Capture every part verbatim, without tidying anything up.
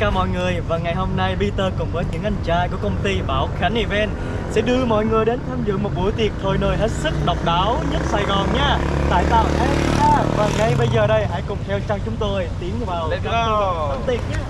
cả mọi người. Và ngày hôm nay Peter cùng với những anh trai của công ty Bảo Khánh Event sẽ đưa mọi người đến tham dự một buổi tiệc thôi nơi hết sức độc đáo nhất Sài Gòn nha, tại tàu Erika. Và ngay bây giờ đây hãy cùng theo chân chúng tôi tiến vào Let's go. bữa tiệc nhé.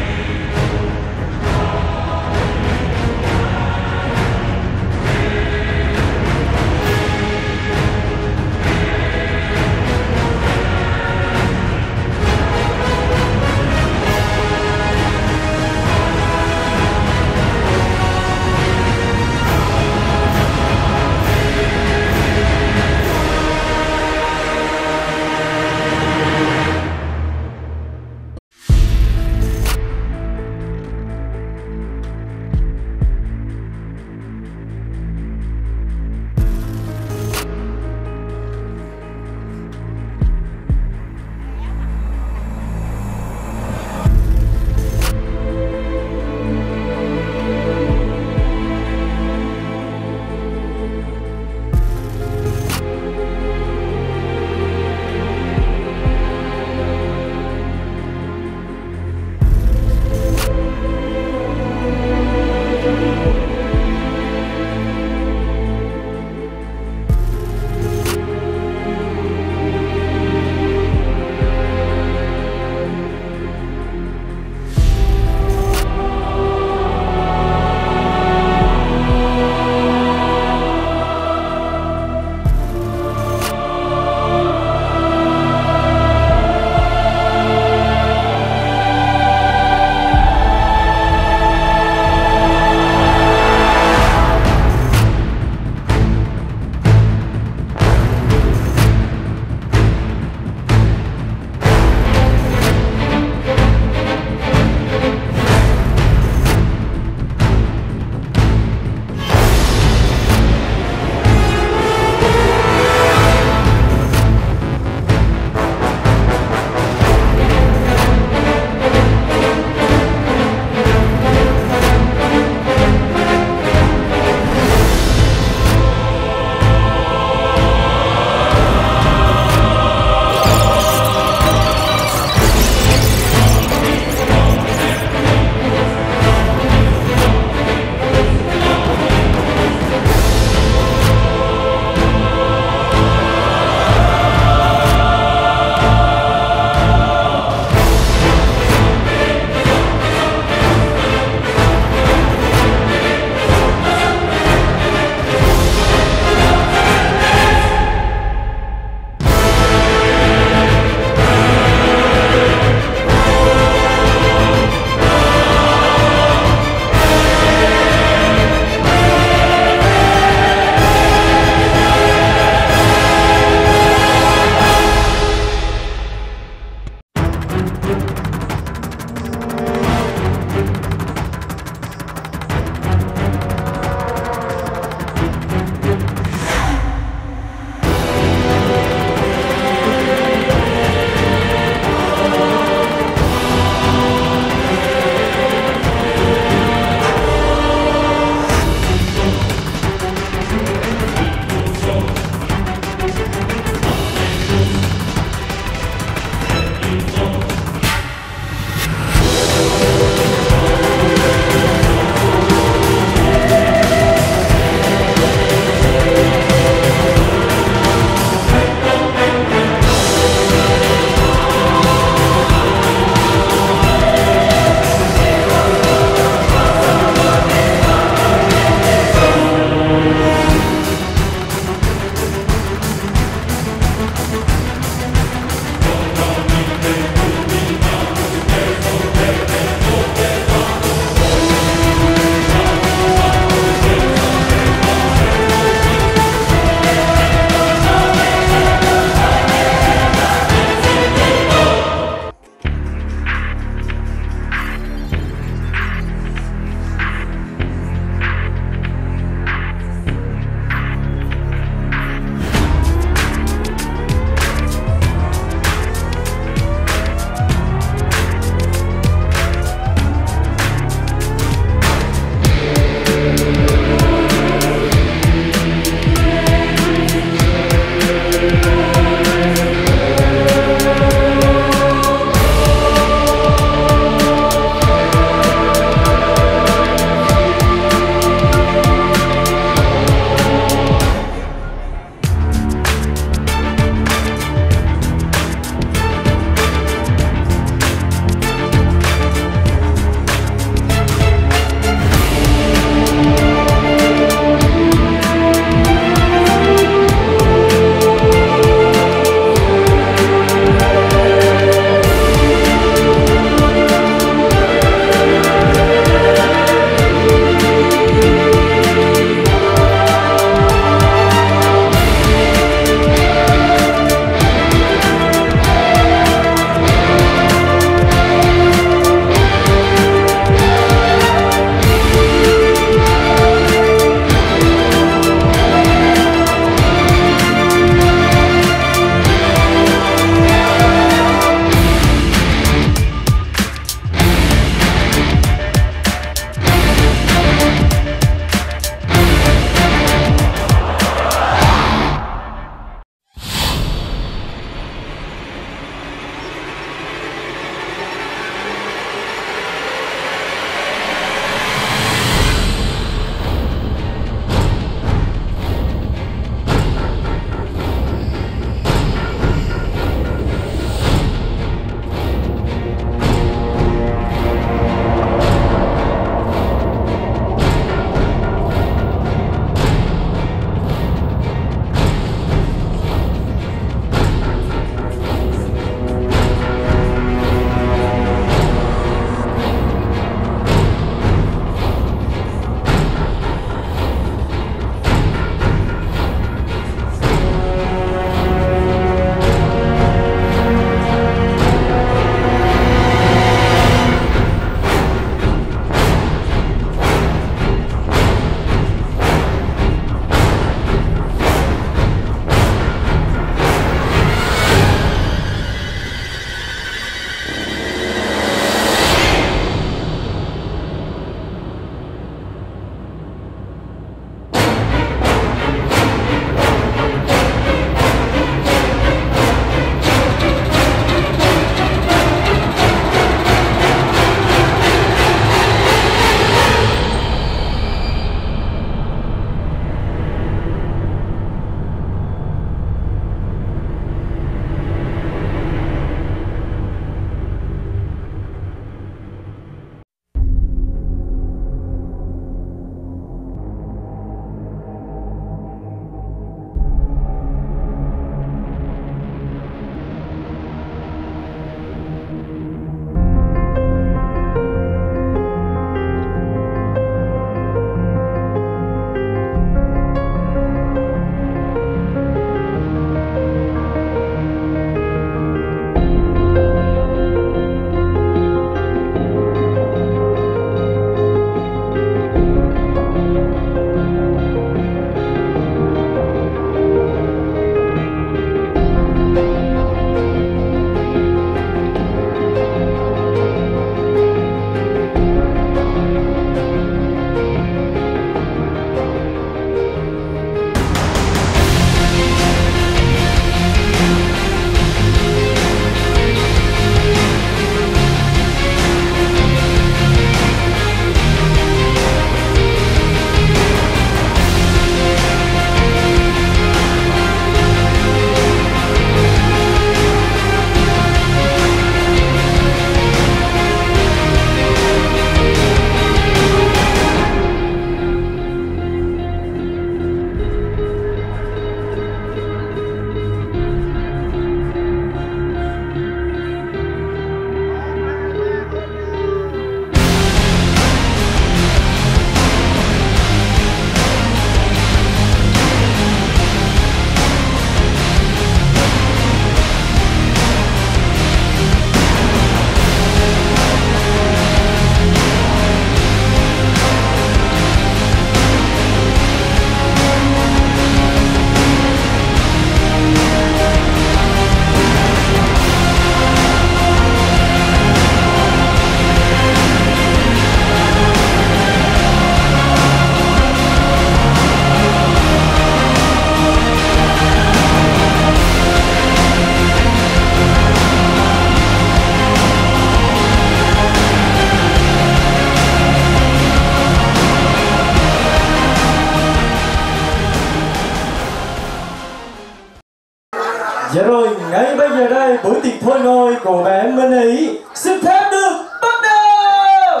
nay buổi tiệc thôi nôi của bé Minh Ý xin phép được bắt đầu.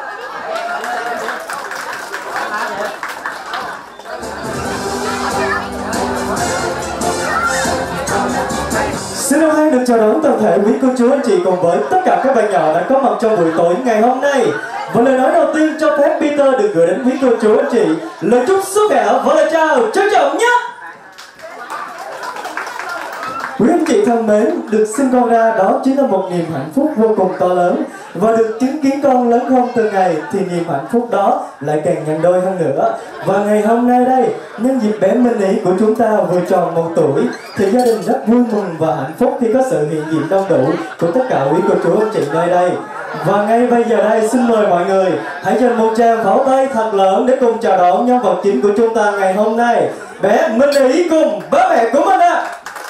Xin hôm nay được chào đón toàn thể quý cô chú anh chị cùng với tất cả các bạn nhỏ đã có mặt trong buổi tối ngày hôm nay. Và lời nói đầu tiên cho phép Peter được gửi đến quý cô chú anh chị lời chúc sức khỏe và lời chào trân trọng nhất. Quý anh chị thân mến, được sinh con ra đó chính là một niềm hạnh phúc vô cùng to lớn. Và được chứng kiến con lớn hơn từng ngày thì niềm hạnh phúc đó lại càng nhân đôi hơn nữa. Và ngày hôm nay đây, nhân dịp bé Minh Ý của chúng ta vừa tròn một tuổi thì gia đình rất vui mừng và hạnh phúc khi có sự hiện diện đông đủ của tất cả quý cô chú anh chị nơi đây. Và ngay bây giờ đây xin mời mọi người hãy dành một tràng pháo tay thật lớn để cùng chào đón nhân vật chính của chúng ta ngày hôm nay, bé Minh Ý cùng bố mẹ của mình ạ.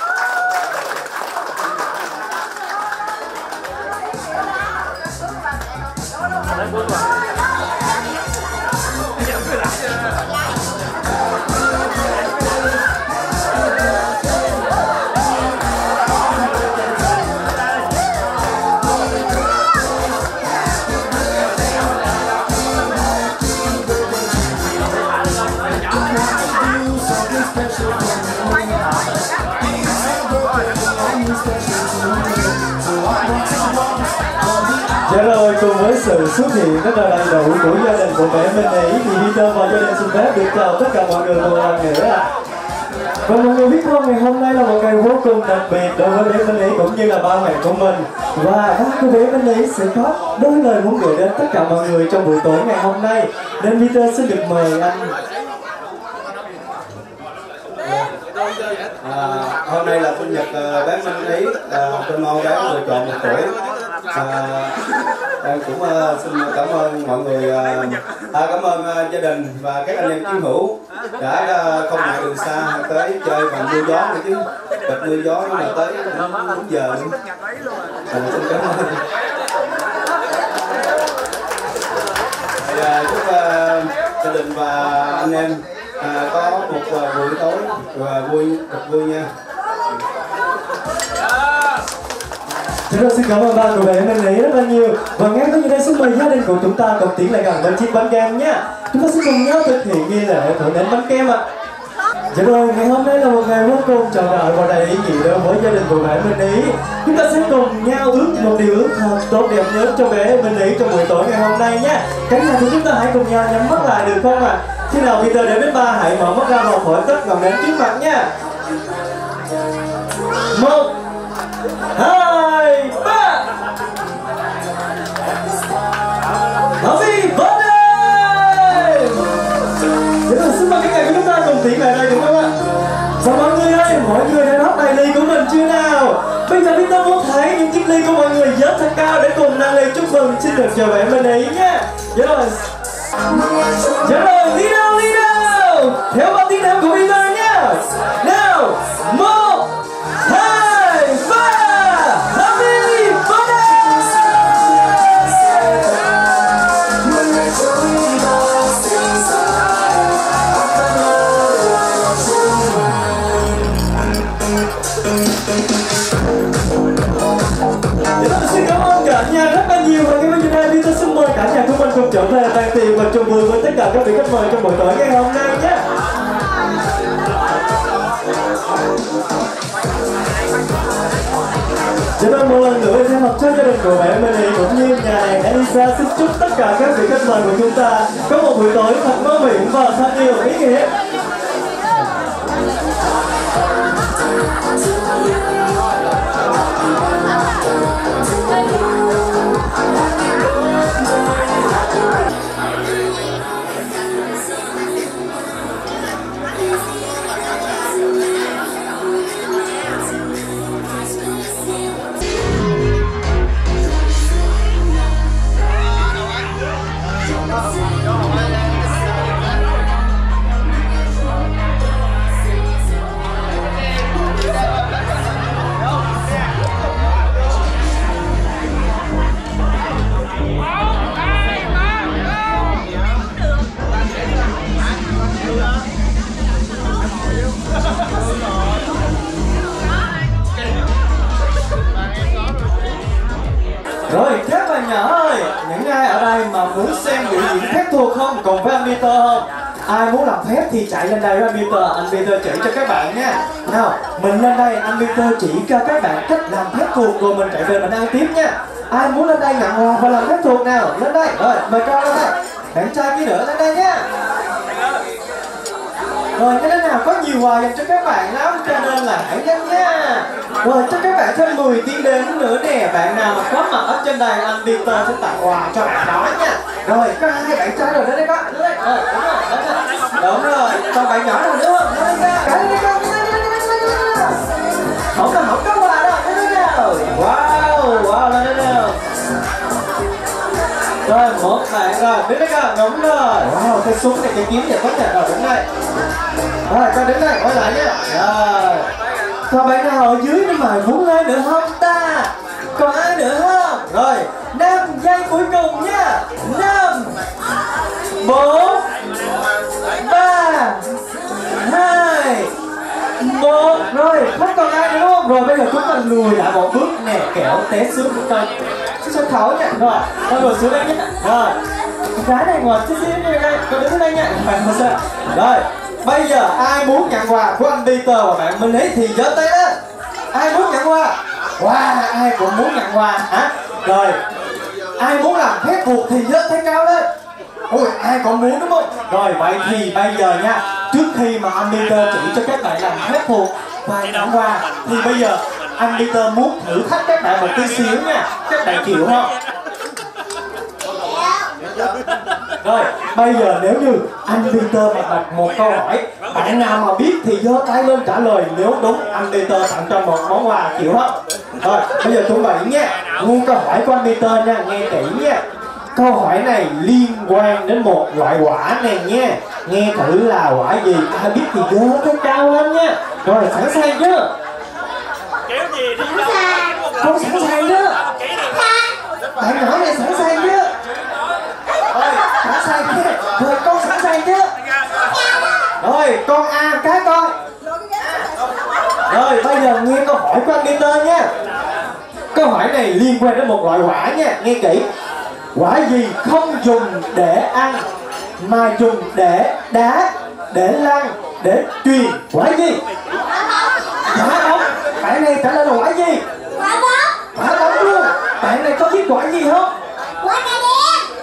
Dạ rồi, cùng với sự xuất hiện rất là đầy đủ của gia đình của bé Minh Ý thì Peter và gia đình xin phép được chào tất cả mọi người một lần nữa ạ. Và mọi người biết không, ngày hôm nay là một ngày vô cùng đặc biệt đối với bé Minh Ý cũng như là ba mẹ của mình. Và ba của bé Minh Ý sẽ có đôi lời muốn gửi đến tất cả mọi người trong buổi tối ngày hôm nay. Nên Peter xin được mời anh. À, hôm nay là sinh nhật uh, bé Minh Ý, uh, tôi mong bé vừa tròn một tuổi. À, em cũng uh, xin cảm ơn mọi người, uh, à, cảm ơn uh, gia đình và các anh em chiến hữu đã uh, không ngại đường xa tới chơi bằng mưa gió nữa chứ, bật mưa gió nhưng mà tới đúng giờ nữa. À, xin cảm ơn. Thì, uh, chúc uh, gia đình và anh em À, có một uh, buổi tối và vui thật vui nha. Chúng tôi xin cảm ơn ba của bé Minh Ý rất là nhiều. Và ngay bây giờ đây xin mời gia đình của chúng ta cùng tiến lại gần bên chiếc bánh kem nhé. Chúng ta sẽ cùng nhau thực hiện nghi lễ thổi nến bánh kem ạ. Dạ rồi, ngày hôm nay là một ngày vô cùng trọn đời và đầy ý nghĩa đối với gia đình của bé Minh Ý. Chúng ta sẽ cùng nhau ước một điều ước thật tốt đẹp nhất cho bé Minh Ý trong buổi tối ngày hôm nay nhé. Cả nhà của chúng ta hãy cùng nhau nhắm mắt lại được không ạ? À? Khi nào Peter đến đến ba hãy mở mắt ra và thổi tất ngọn nến trước mặt nha. Một, hai, ba. Happy birthday! Vậy là xin mời các ngài của chúng ta cùng tiến lại đây được không ạ? Và mọi người ơi, mọi người đã rót đầy ly của mình chưa nào? Bây giờ Peter muốn thấy những chiếc ly của mọi người dớt thật cao để cùng nâng ly chúc mừng xin được chào bé Minh Ý nhé. Dạ rồi. Dạ rồi, đi đâu, đi đâu. Theo ba tiếng nào của Peter nhé. Nào, một, hai, ba. Happy birthday! Xin cảm ơn cả nhà rất là nhiều. Và ngay bây giờ đây Peter xin mời cả nhà của mình cùng trở về bàn tiệc và chung vui với tất cả các vị khách mời trong buổi tối ngày hôm nay nhé. Dạ vâng, một lần nữa thay mặt cho gia đình của bé Minh Ý cũng như nhà hàng Elisa xin chúc tất cả các vị khách mời của chúng ta có một buổi tối thật ngon miệng và thật nhiều ý nghĩa. xem biểu diễn phép thuật không? Cùng với anh Peter không? Ai muốn làm phép thì chạy lên đây với anh Peter, anh Peter chỉ cho các bạn nha. Nào, mình lên đây, anh Peter chỉ cho các bạn cách làm phép thuật rồi mình chạy về mình ăn tiếp nha. Ai muốn lên đây nhận quà và làm phép thuật nào? Lên đây, rồi mời con lên đây. Bạn trai kia nữa lên đây nha. Rồi cái nào có nhiều quà dành cho các bạn lắm cho nên là hãy nhanh nha. Rồi cho các bạn thêm mười tiếng đến nữa nè. Bạn nào mà có mặt ở trên đây anh Peter sẽ tặng quà cho bạn đó nha. Rồi có hai bạn trai rồi đến đây con. Đến đây. Rồi đúng rồi. Đúng rồi. Còn bạn nhỏ nào nữa không? Đến đây ra. Cả đây con. Không có không có quà đâu. Đến đây nào. Wow. Wow lên đây nào. Rồi một bạn rồi đến đây con. Đúng rồi. Wow cái súng này cái kiếm này có thể rồi đúng đây. Rồi con đến đây quay lại nhé. Rồi còn bạn nào ở dưới nó mà muốn lên nữa không ta? Còn ai nữa không? Rồi năm giây cuối cùng nha. Năm bốn ba hai một. Rồi không còn ai nữa đúng không? Rồi bây giờ chúng ta lùi lại một bước nè, kẹo té xuống chúng ta sân khấu nha. Rồi con ngồi xuống đây nhé. Rồi cái này ngồi xíu xíu như đây, con đứng đây nha. Rồi bây giờ ai muốn nhận quà của anh Peter và bạn Minh Ý thì giơ tay lên. Ai muốn nhận quà? Wow, ai cũng muốn nhận quà hả? Rồi ai muốn làm phép thuật thì giơ tay cao lên. Ôi ai còn muốn đúng không? Rồi vậy thì bây giờ nha, trước khi mà anh Peter chỉ cho các bạn làm phép thuật và nhận quà thì bây giờ anh Peter muốn thử thách các bạn một tí xíu nha. Các bạn chịu không? Rồi bây giờ nếu như anh Peter mà đặt một câu hỏi, bạn nào mà biết thì giơ tay lên trả lời, nếu đúng anh Peter tặng cho một món quà, chịu không? Rồi bây giờ chuẩn bị nha, nghe câu hỏi của anh Peter nha, nghe kỹ nha. Câu hỏi này liên quan đến một loại quả này nha. Nghe thử là quả gì, ai biết thì giơ tay cao lên nha. Rồi sẵn sàng chưa? Con sẵn sàng chưa? Bạn nhỏ này sẵn sàng chưa? Rồi sẵn sàng chưa? Rồi con sẵn sàng chưa? Rồi con A cái coi. Rồi bây giờ nghe câu hỏi của anh Peter nha. Câu hỏi này liên quan đến một loại quả nha, nghe kỹ. Quả gì không dùng để ăn mà dùng để đá, để lăn, để truyền? Quả gì? Quả bóng. Bạn này trả lời là quả gì? Quả bóng. Quả bóng luôn. Bạn này có biết quả gì không? Quả cà điếc.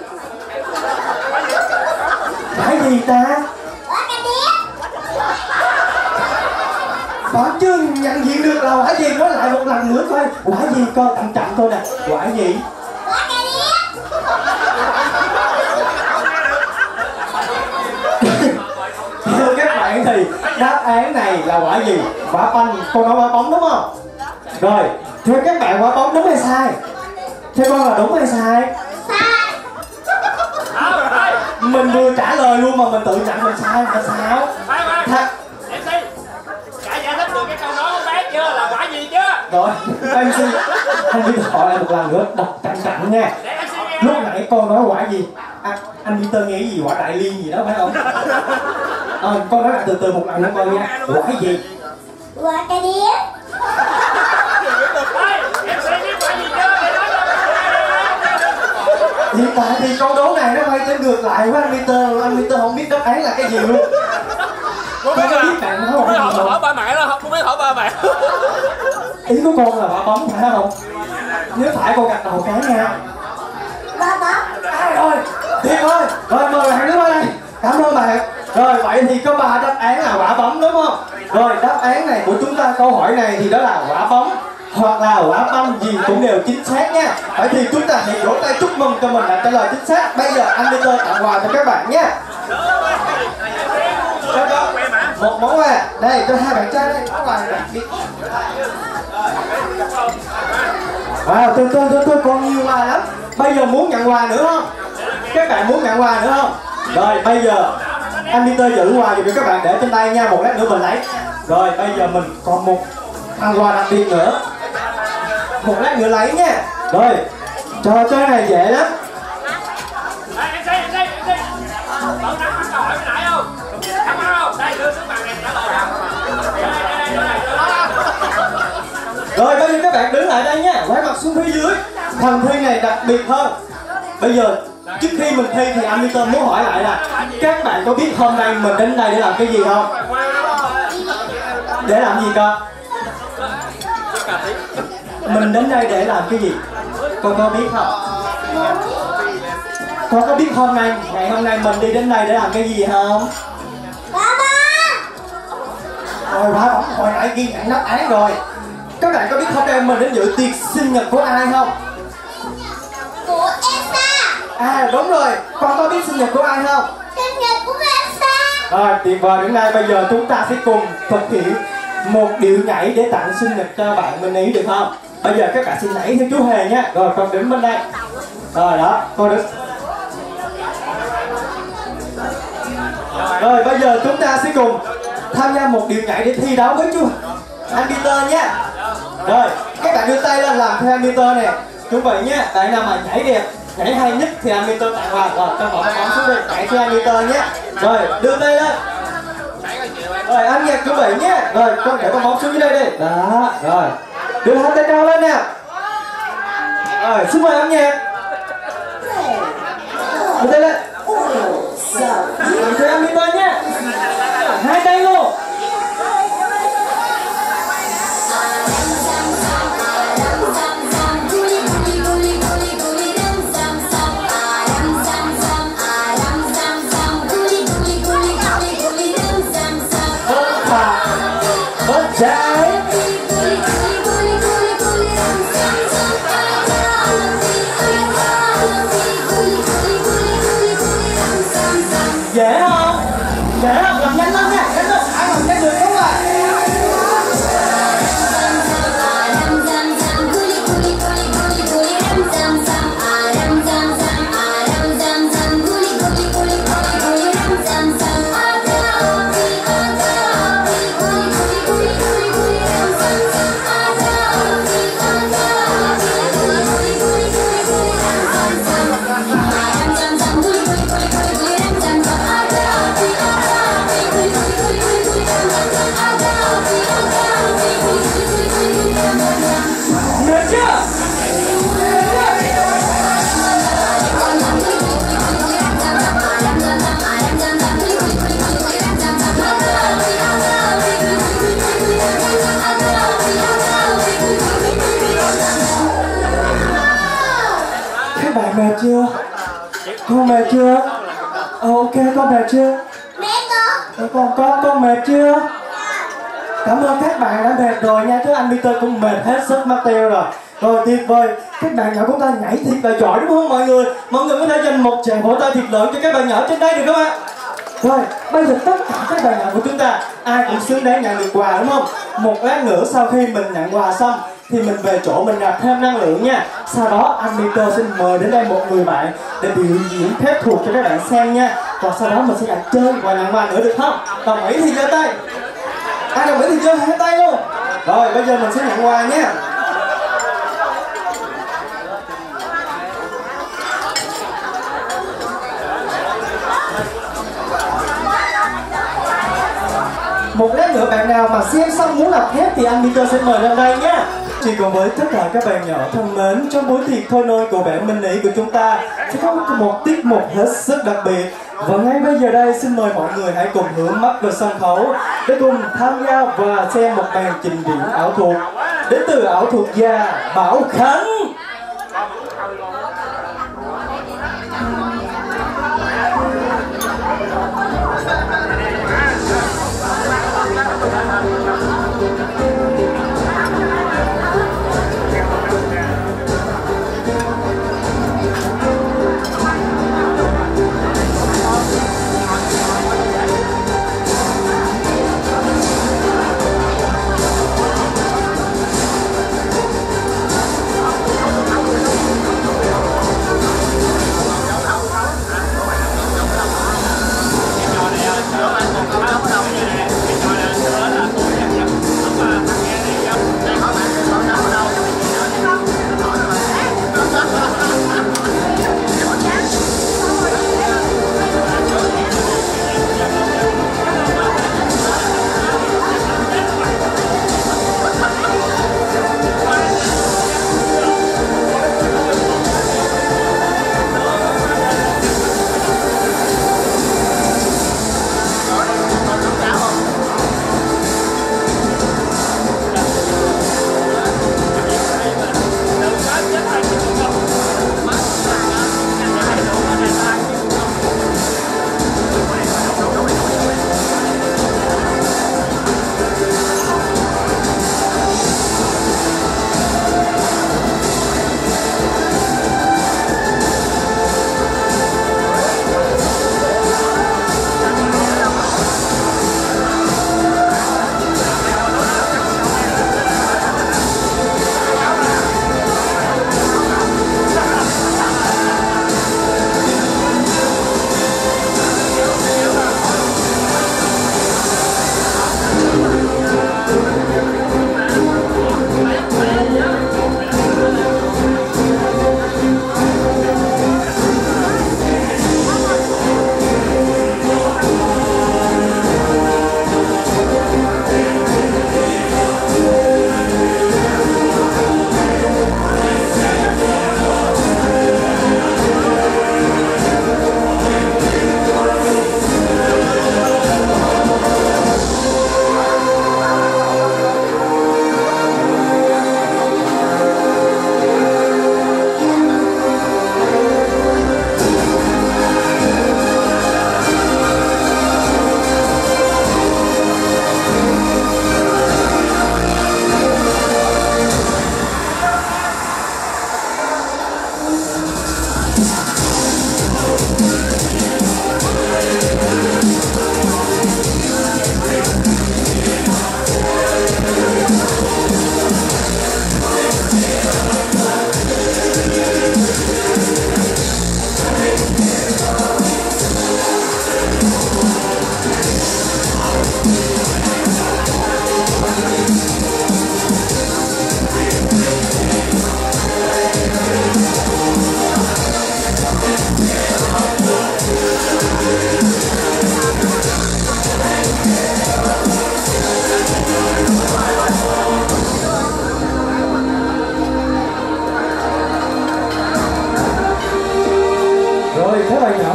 Quả gì ta? Quả cà điếc. Bạn chưa nhận diện được là quả gì, nói lại một lần nữa coi. Quả gì coi, chậm chậm thôi nè. Quả gì? Quả cà điếc. Thưa các bạn thì đáp án này là quả gì? Quả banh. Con nói quả bóng đúng không? Rồi thưa các bạn, quả bóng đúng hay sai? Thưa con là đúng hay sai? Sai. Mình vừa trả lời luôn mà mình tự nhận mình sai là sao? Thật. em xê đã giải thích được cái câu nói của bác chưa, là quả gì chưa? Rồi em xê anh Peter hỏi lại một lần nữa, đọc cẩn thận nha. Lúc nãy con nói quả gì? À, anh Peter nghe gì, quả đại liên gì đó phải không? À, con nói lại từ từ một lần nữa coi nha. Quả gì? Quả cà điếc. em xê biết quả gì chưa? Hiện tại thì câu đố này nó quay tới ngược lại với anh Peter, anh Peter không biết đáp án là cái gì luôn. Con có biết bạn nói không biết không? hỏi ba mẹ đâu, không biết hỏi ba mẹ. Ý của con là quả bóng phải không? Nếu phải con gật đầu cái nha. Quả bóng. À, rồi, thiệt ơi, rồi mời bạn đứng qua đây. Cảm ơn bạn. Rồi vậy thì có ba đáp án là quả bóng đúng không? Rồi đáp án này của chúng ta, câu hỏi này thì đó là quả bóng hoặc là quả banh, gì cũng đều chính xác nha. Vậy thì chúng ta hãy vỗ tay chúc mừng cho mình đã trả lời chính xác. Bây giờ anh Peter tặng quà cho các bạn nha. Cho con một món quà đây cho hai bạn trai đây, món quà đặc biệt. Wow, tôi tôi tôi tôi còn nhiều quà lắm. Bây giờ muốn nhận quà nữa không? Các bạn muốn nhận quà nữa không? Rồi bây giờ anh Peter giữ quà cho các bạn để trên tay nha, một lát nữa mình lấy. Rồi bây giờ mình còn một ăn quà đặc biệt nữa, một lát nữa lấy nha. Rồi trò chơi này dễ lắm. em xê em xê em xê cậu nắm câu hỏi nãy không? Nắm không? Đây đưa xuống bàn này trả lời nào. Rồi bây giờ các bạn đứng lại đây nha, quay mặt xuống phía dưới. Phần thi này đặc biệt hơn. Bây giờ trước khi mình thi thì anh Peter muốn hỏi lại là các bạn có biết hôm nay mình đến đây để làm cái gì không? Để làm gì cơ? Mình đến đây để làm cái gì? Con có biết không? Con có biết hôm nay, ngày hôm nay mình đi đến đây để làm cái gì không? Rồi ba bóng hồi nãy ghi nhận đáp án rồi. Các bạn có biết hôm nay mình đến dự tiệc sinh nhật của ai không? Của Elsa. À đúng rồi, con có biết sinh nhật của ai không? Sinh nhật của Elsa. Rồi tuyệt vời, đến nay bây giờ chúng ta sẽ cùng thực hiện một điệu nhảy để tặng sinh nhật cho bạn Minh Ý được không? Bây giờ các bạn sẽ nhảy theo chú Hề nhé. Rồi con đứng bên đây. Rồi đó, con đứng. Rồi bây giờ chúng ta sẽ cùng tham gia một điệu nhảy để thi đấu với chú anh Peter nhé. Rồi các bạn đưa tay lên làm theo anh Peter nè. Chuẩn bị nhé. Bạn nào mà nhảy đẹp, nhảy hay nhất thì anh Peter tặng quà. Rồi cho bỏ bóng xuống đi, nhảy theo anh Peter nhé. Rồi đưa tay lên. Rồi anh nhạc chuẩn bị nhé. Rồi con để con bóng xuống dưới đây đi. Đó, rồi đưa hai tay cao lên nè. Rồi xin mời âm nhạc. Đưa tay lên. Làm theo anh Peter nhé. Hai tay luôn. Bớt trái. Dễ không? Dễ không? Làm nhanh lên nha. Nhanh lên. Ai làm nhanh được không ạ? Bạn mệt chưa? Con mệt chưa? Ok, con mệt chưa? Mẹ con. Con con con mệt chưa? Cảm ơn các bạn đã mệt rồi nha, chứ anh Peter cũng mệt hết sức mất tiêu rồi. Rồi tuyệt vời, các bạn nhỏ của ta nhảy thiệt là giỏi đúng không mọi người? Mọi người có thể dành một tràng vỗ tay thiệt lớn cho các bạn nhỏ trên đây được không ạ? Rồi, bây giờ tất cả các bạn nhỏ của chúng ta ai cũng xứng đáng nhận được quà đúng không? Một lát nữa sau khi mình nhận quà xong thì mình về chỗ mình nạp thêm năng lượng nha. Sau đó anh Peter xin mời đến đây một người bạn để biểu diễn phép thuật cho các bạn xem nha. Còn sau đó mình sẽ lại chơi và nhận quà nữa được không? Đồng ý thì giơ tay. Ai đồng ý thì giơ hai tay luôn. Rồi bây giờ mình sẽ nhận quà nha. Một lát nữa bạn nào mà xem xong muốn làm phép thì anh Peter sẽ mời lên đây nhé. Chỉ cùng với tất cả các bạn nhỏ thân mến, trong buổi tiệc thôi nôi của bạn Minh Ý của chúng ta sẽ có một tiết mục hết sức đặc biệt. Và ngay bây giờ đây xin mời mọi người hãy cùng hướng mắt vào sân khấu để cùng tham gia và xem một màn trình diễn ảo thuật đến từ ảo thuật gia Bảo Khánh.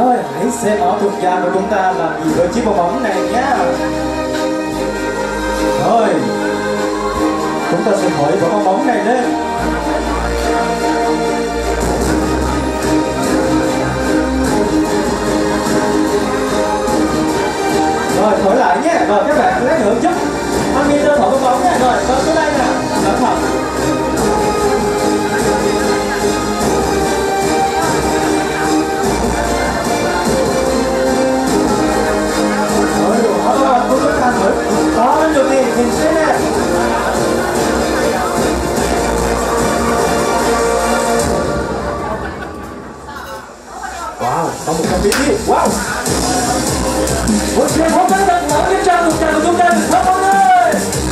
Rồi, hãy xem ảo thuật gia của chúng ta làm gì với chiếc bong bóng này nhá. Rồi, chúng ta sẽ thổi quả bong bóng này lên. Rồi, thổi lại nhé. Rồi, các bạn lát nữa giúp anh Peter thổi bong bóng nha. Rồi, con tới đây nè. Cẩn thận. Đó, lên được đi, nhìn xem nè. Wow, có một trăm video. Wow. Một chuyện không phải thật lớn nhất trang thuộc trang của chúng ta được thấp không ơi.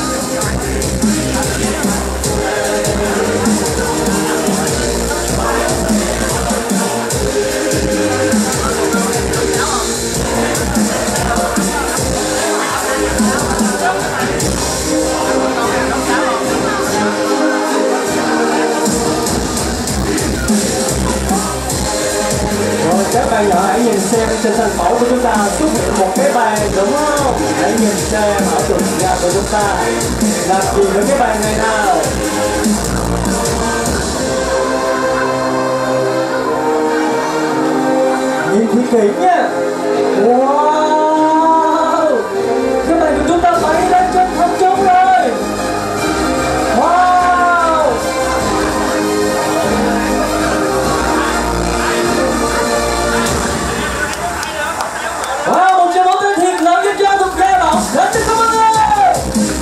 Các bạn nhỏ hãy nhìn xem trên sân khấu của chúng ta xuất hiện một cái bàn đúng không? Hãy nhìn xem ảo thuật gia của chúng ta làm gì với cái bàn này nào. Nhìn thì kỹ nha. Wow, cái bàn của chúng ta bay lên trên không trung rồi. Wow. Wow, một tràng pháo tay thiệt lớn cho cha thuộc gia Bảo Khánh cho các bạn ơi.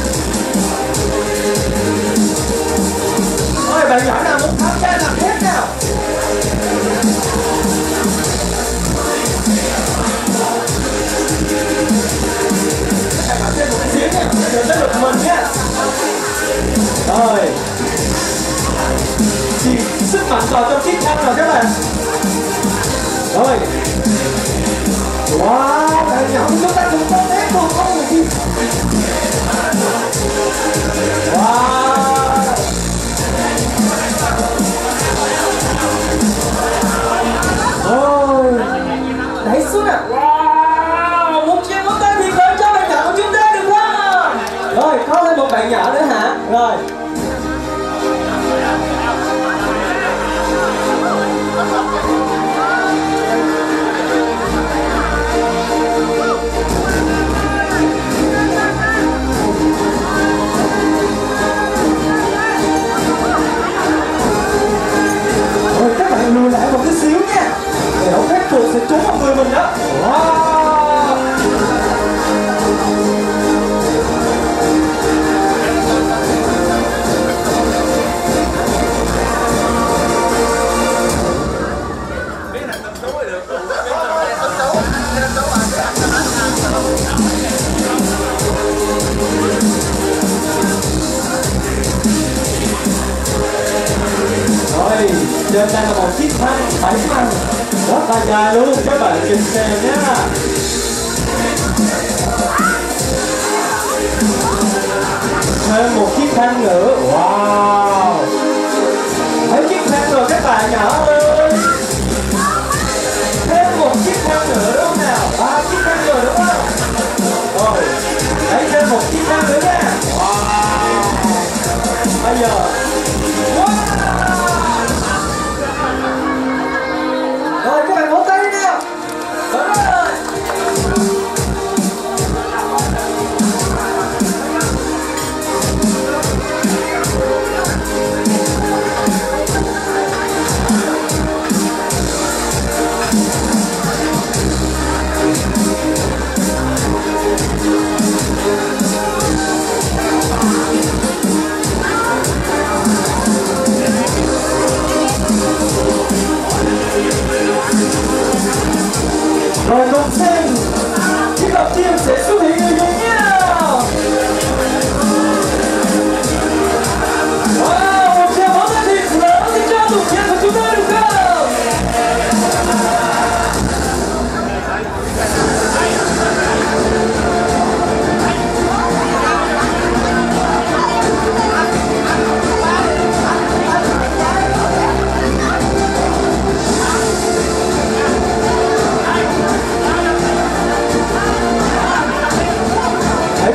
Ôi, bạn nhỏ nào muốn tham gia làm hết nào. Các bạn thêm một cái xíu nha, đừng tới lượt mình nha. Rồi, chỉ sức mạnh vào trong chiếc khăn rồi các bạn. Rồi. Wow, bạn nhỏ chúng ta cũng có thế không không được gì. Wow. Ôi, đẩy xuống nè. Wow, một chiếc bóng tay thiệt lớn cho bạn nhỏ của chúng ta được không? Rồi, có thêm một bạn nhỏ nữa hả? Rồi. Lùi lại một tí xíu nha. Để không phép cuộc sẽ trúng vào người mình đó. Wow. Rồi, trên đây là một chiếc thang bảy măng rất là dài luôn, các bạn nhìn xem nhé. Thêm một chiếc thang nữa, wow. Mấy chiếc thang rồi các bạn nhỏ ơi. Thêm một chiếc thang nữa đúng không nào? Ba chiếc thang rồi đúng không? Rồi, lấy thêm một chiếc thang nữa nha. Wow. Bây giờ wow. Rồi các bạn vỗ tay đi nào. Đúng rồi. Rồi cùng xem chiếc đầu tiên sẽ xuất hiện người dùng nhau. Wow, một tràng pháo tay thiệt lớn thì cho thuộc gia của chúng ta được không?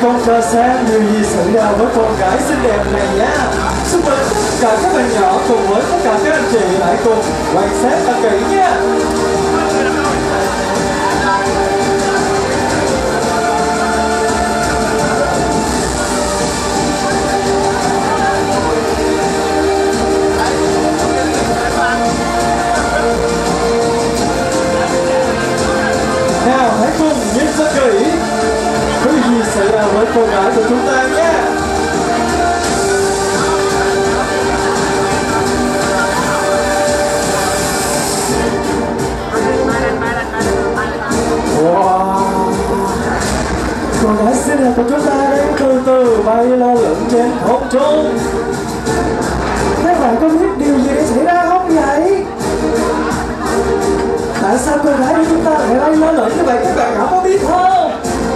cùng cho xem điều gì xảy ra với con gái xinh đẹp này nhé. Xin mời tất cả các bạn nhỏ cùng với tất cả các anh chị hãy cùng quan sát thật kỹ nhé. Nào hãy cùng nhìn thật kỹ cái gì xảy ra với cô gái của chúng ta nhé. Wow, cô gái xinh đẹp của chúng ta đang từ từ bay lơ lửng trên không trung. Các bạn có biết điều gì đã xảy ra không vậy? Tại sao cô gái của chúng ta lại bay lơ lửng như vậy, các bạn có biết không?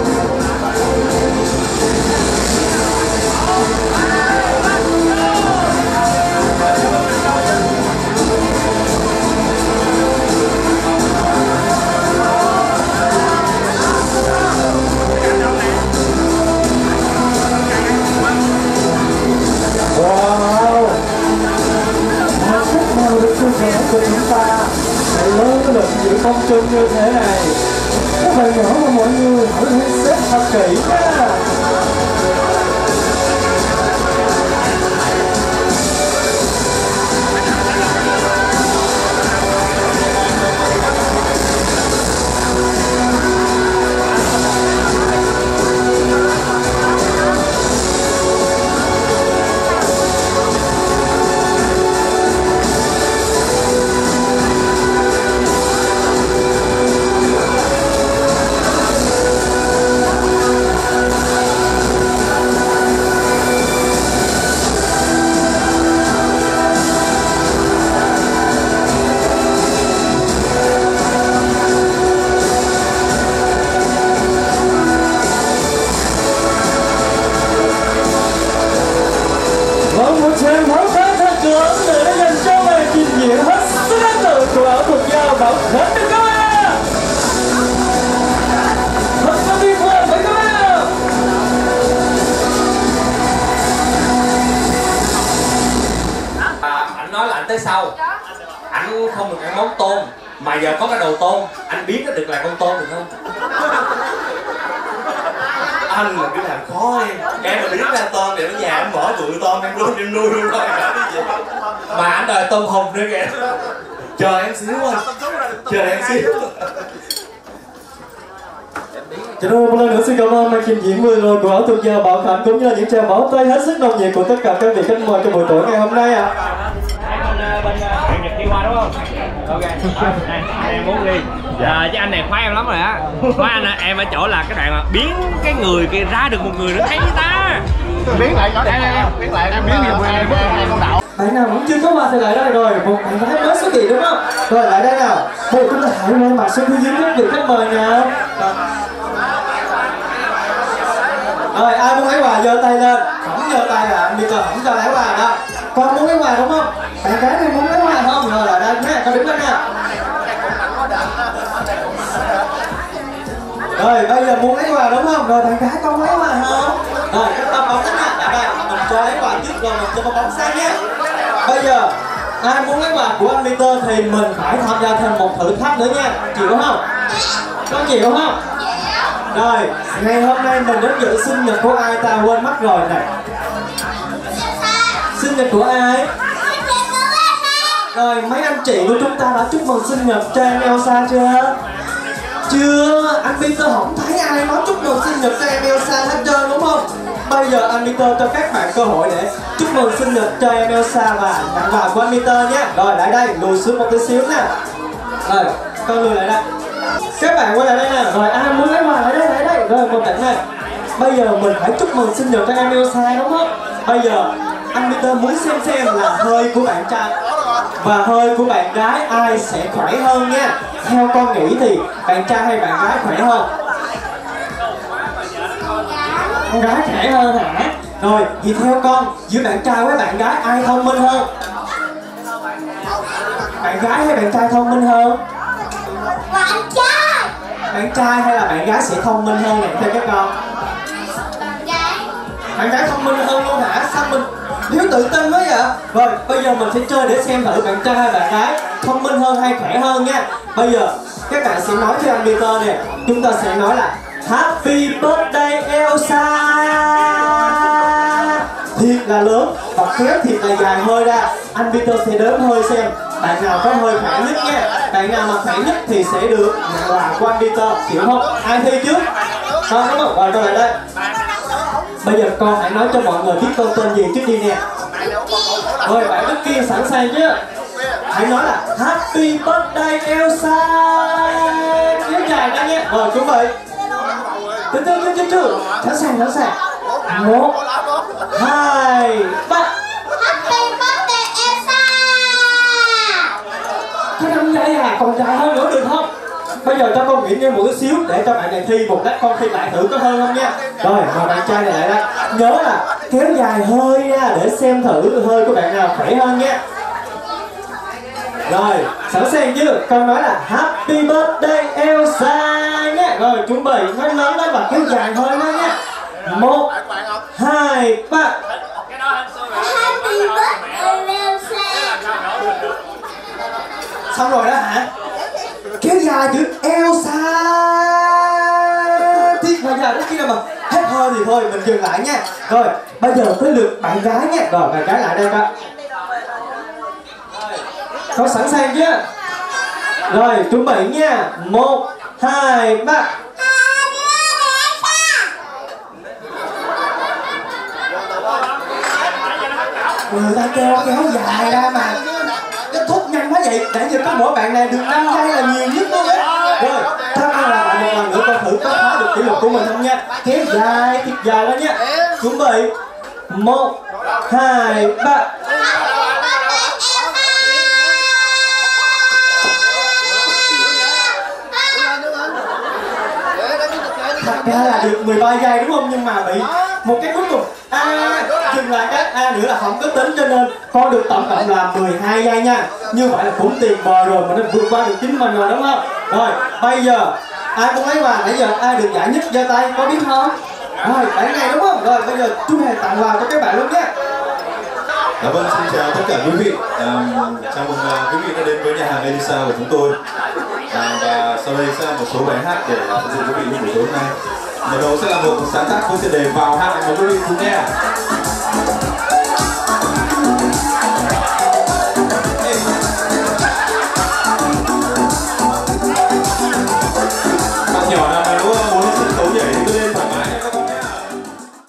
Wow, làm cách nào được cô gái của chúng ta lại lớn lượn giữa không trung như thế này? Các bạn nhỏ và mọi người hãy hãy xếp thật kỹ nha. Bảo Khánh được các bạn. Thật là tuyệt vời phải các bạn. À, anh nói là anh tới sau. Anh không được ăn món tôm, mà giờ có cái đầu tôm, anh biến nó được là con tôm được không? Anh là cái làm khó em. Em mà biết ra tôm để ở nhà em mở bự tôm em luôn em nuôi luôn rồi. Mà anh đòi tôm hùm nữa kìa. Chờ em xíu anh. Chờ em xíu. Cho nên một lần nữa xin cảm ơn màn trình diễn vừa rồi của ảo thuật gia Bảo Khánh cũng như là những tràng pháo tay hết sức nồng nhiệt của tất cả các vị khách mời trong buổi tối ngày hôm nay ạ. Bên bên Nguyễn Nhật đi qua đúng không? Ok. Này, em muốn đi. Dạ, chứ anh này khoái em lắm rồi á. Khoái anh em ở chỗ là cái đoạn mà biến cái người kia ra được một người nữa thấy ta. Biến lại nhỏ đẹp, biến lại em biến nhiều em em con đạo. Bạn nào vẫn chưa có mặt thì lại đây rồi, một bạn gái mới xuất hiện đúng không? Rồi lại đây nào, một chúng ta hãy lên mặt sân khấu dưới các vị khách mời nào. Rồi ai muốn lấy quà giơ tay lên, không giơ tay à, anh đi cờ không cho lấy quà đâu. Con muốn lấy quà đúng không? Bạn gái này muốn lấy quà không? Rồi lại đây nhé, con đứng lên nè. Rồi bây giờ muốn lấy quà đúng không? Rồi bạn gái con lấy quà không? Rồi các con bóng đánh nè, đây mình cho lấy quà trước rồi mình cho con bóng sang nhé. Bây giờ ai muốn lấy quà của anh Peter thì mình phải tham gia thêm một thử thách nữa nha, chịu không? Con chịu không? Rồi ngày hôm nay mình đến dự sinh nhật của ai ta quên mất rồi này. Sinh nhật của ai? Rồi mấy anh chị của chúng ta đã chúc mừng sinh nhật cho em Elsa chưa? Chưa, anh Peter không thấy ai nói chúc mừng sinh nhật cho em Elsa hết trơn đúng không? Bây giờ anh Peter cho các bạn cơ hội để chúc mừng sinh nhật cho em Elsa và tặng quà của anh Peter nhé. Rồi lại đây, lùi xuống một tí xíu nè. Rồi, con lùi lại đây. Các bạn quay lại đây nè. Rồi ai muốn lấy quà lại đây, lại đây. Rồi một bạn này. Bây giờ mình phải chúc mừng sinh nhật cho em Elsa đúng không? Bây giờ anh Peter muốn xem xem là hơi của bạn trai và hơi của bạn gái ai sẽ khỏe hơn nha. Theo con nghĩ thì bạn trai hay bạn gái khỏe hơn? Con gái khỏe hơn hả? Rồi, vậy theo con, giữa bạn trai với bạn gái ai thông minh hơn? Bạn gái hay bạn trai thông minh hơn? Bạn trai. Bạn trai hay là bạn gái sẽ thông minh hơn này theo các con? Bạn bạn gái thông minh hơn luôn hả? Sao mình thiếu tự tin quá vậy? Rồi bây giờ mình sẽ chơi để xem thử bạn trai hay bạn gái thông minh hơn hay khỏe hơn nha. Bây giờ các bạn sẽ nói cho anh Peter nè. Chúng ta sẽ nói là Happy birthday Elsa. Thiệt là lớn và kéo thiệt là dài hơi ra. Anh Peter sẽ đếm hơi xem bạn nào có hơi khỏe nhất nha. Bạn nào mà khỏe nhất thì sẽ được quà của anh Peter, hiểu không? Ai thi trước? Không đúng không? Rồi tôi lại đây. Bây giờ con hãy nói cho mọi người biết con tên gì trước đi nè. Rồi bạn Đức Kiên sẵn sàng chứ? Hãy nói là Happy birthday Elsa. Kéo dài ra nhé. Rồi chuẩn bị. Từ từ từ từ từ. Sẵn sàng sẵn sàng. Một, hai, ba. Happy birthday Elsa. Có năm giây à, còn dài hơn nữa được không? Bây giờ cho con nghỉ ngơi một chút xíu để cho bạn này thi một lát, con thi lại thử có hơn không nha. Rồi mà bạn trai này lại đây, nhớ là kéo dài hơi nha để xem thử hơi của bạn nào khỏe hơn nha. Rồi sẵn sàng chưa? Con nói là Happy birthday Elsa nhé. Rồi chuẩn bị nói lớn lên và kéo dài hơi lên nha. Một, hai, ba. Happy birthday Elsa. Xong rồi đó hả? Kéo dài chữ Elsa. Thì bây giờ đến khi nào mà hết hơi thì thôi mình dừng lại nha. Rồi bây giờ tới lượt bạn gái nha. Rồi bạn gái lại đây coi. Có sẵn sàng chưa? Rồi chuẩn bị nha. Một, hai, ba. Người ta kêu kéo dài ra mà kết thúc nhanh quá vậy. Nãy giờ có mỗi bạn này được năm giây là nhiều nhất luôn á. Rồi tham ăn là lại một lần nữa coi thử có phá được kỷ lục của mình không nha. Kéo dài thiệt dài đó nha. Chuẩn bị. Một, hai, ba. Thật ra là được mười ba giây đúng không? Nhưng mà bị một cái cuối cùng à, dừng lại cái A nữa là không có tính, cho nên con được tổng cộng là mười hai giây nha. Như vậy là cũng tiền bờ rồi mà nó vượt qua được chính mình rồi đúng không? Rồi bây giờ ai cũng lấy quà, nãy giờ ai được giải nhất giơ tay có biết không? Rồi bạn này đúng không? Rồi bây giờ chú Hề tặng quà cho các bạn luôn nhé. Dạ vâng, xin chào tất cả quý vị. À, chào mừng uh, quý vị đã đến với nhà hàng Elisa của chúng tôi. À, và sau đây sẽ là một số bài hát để phục vụ quý vị như buổi tối hôm nay. Mở đầu sẽ là một sáng tác với chủ đề Vào Hát của quý vị cùng nghe.